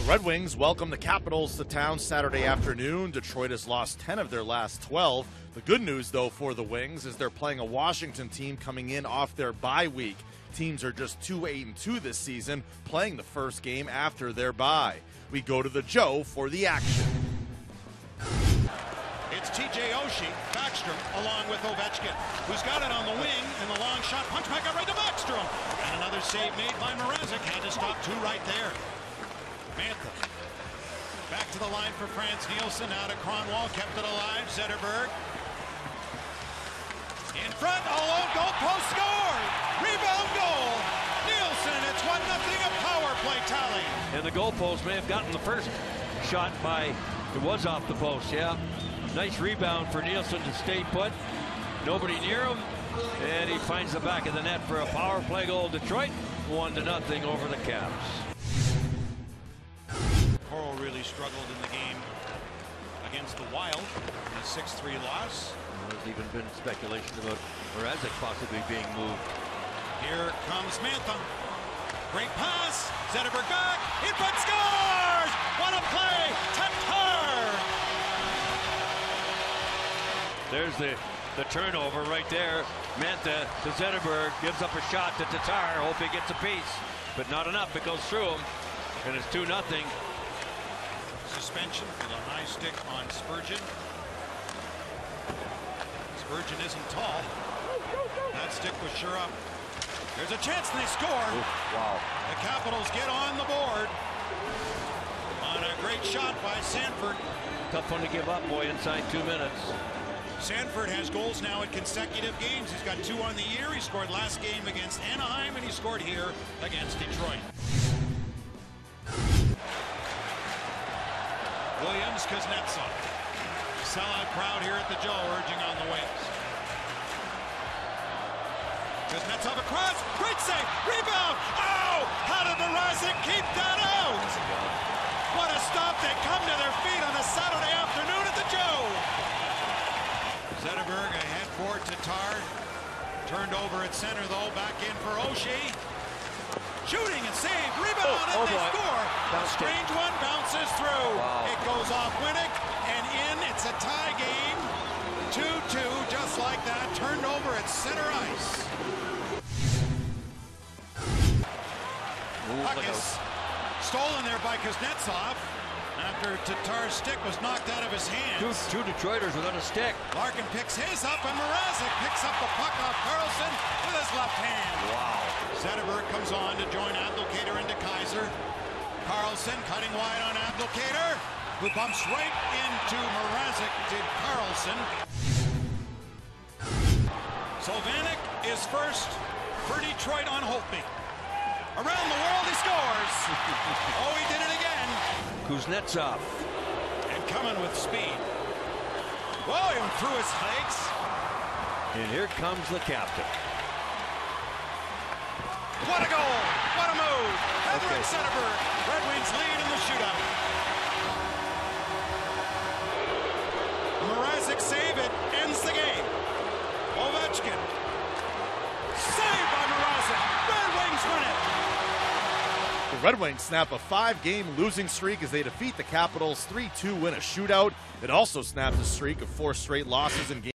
Red Wings welcome the Capitals to town Saturday afternoon. Detroit has lost 10 of their last 12. The good news, though, for the Wings is they're playing a Washington team coming in off their bye week. Teams are just 2-8-2 this season, playing the first game after their bye. We go to the Joe for the action. It's TJ Oshie, Backstrom, along with Ovechkin, who's got it on the wing, and the long shot punch back out right to Backstrom. And another save made by Mrazek, had to stop two right there. Mantha back to the line for Frans Nielsen, out of Kronwall, kept it alive. Zetterberg in front, alone, goal post, score! Rebound goal! Nielsen, it's 1-0, a power play tally. And the goal post may have gotten the first shot by, it was off the post, yeah. Nice rebound for Nielsen to stay put. Nobody near him, and he finds the back of the net for a power play goal. Detroit 1-0 over the Caps. Coro really struggled in the game against the Wild in a 6-3 loss. There's even been speculation about Mrazek possibly being moved. Here comes Mantha. Great pass. Zetterberg back. In front, scores! What a play! Tatar! There's the turnover right there. Mantha to Zetterberg, gives up a shot to Tatar. Hope he gets a piece, but not enough. It goes through him, and it's 2-0. Suspension for the high stick on Spurgeon. Spurgeon isn't tall. That stick was sure up. There's a chance and they score. Ooh, wow. The Capitals get on the board on a great shot by Sanford. Tough one to give up, boy, inside 2 minutes. Sanford has goals now in consecutive games. He's got 2 on the year. He scored last game against Anaheim, and he scored here against Detroit. Williams, Kuznetsov. Sellout crowd here at the Joe urging on the Wings. Kuznetsov across. Great save. Rebound. Oh! How did Mrazek keep that out? What a stop. They come to their feet on a Saturday afternoon at the Joe. Zetterberg ahead for Tatar. Turned over at center, though. Back in for Oshie. Shooting and save. Rebound, and they score. A strange one bounces through. Wow. It goes off Winnick and in. It's a tie game. 2-2, just like that. Turned over at center ice. Puck is stolen there by Kuznetsov after Tatar's stick was knocked out of his hands. Two Detroiters without a stick. Larkin picks his up, and Mrazek picks up the puck off Carlson with his left hand. Wow. Zetterberg comes on to join Abdelkader into Kaiser. Carlson cutting wide on Abdelkader, who bumps right into Mrazek to Carlson. Vanek is first for Detroit on Holtby. Around the world he scores. Oh, he did it again. Kuznetsov. And coming with speed. Whoa, he went through his legs. And here comes the captain. What a goal! What a move! Henrik Zetterberg. Red Wings lead in the shootout. Mrazek save, it ends the game. Ovechkin. Saved by Mrazek. Red Wings win it. The Red Wings snap a 5-game losing streak as they defeat the Capitals 3-2 win a shootout. It also snapped a streak of 4 straight losses in games.